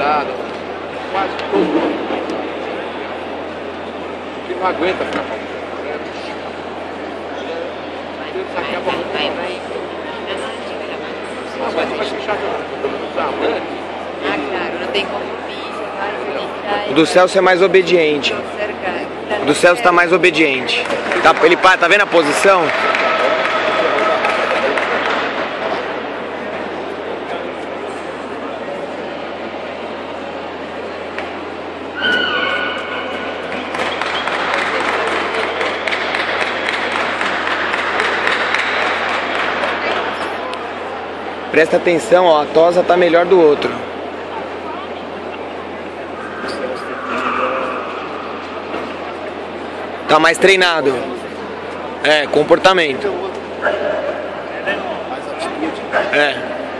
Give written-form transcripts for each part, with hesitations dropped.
pesado, quase todo. Ele não aguenta ficar com mas vai fechar claro, não tem como pisar. O do Celso é mais obediente. O do Celso tá mais obediente. Ele tá vendo a posição? Presta atenção, ó, a tosa tá melhor do outro. Tá mais treinado. É, comportamento. É.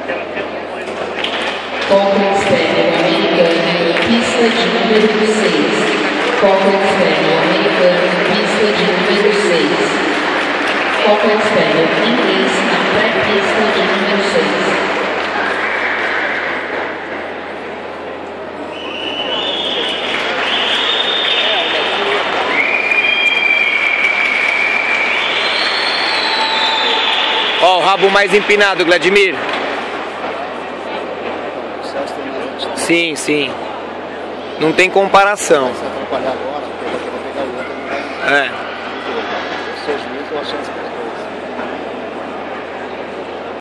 Copa externa americana, pista de número 6. Copa externa americana, pista de número 6. Copa externa inglês na pré-pista de número 6. Ó, o rabo mais empinado, Vladimir. Sim, sim. Não tem comparação. É.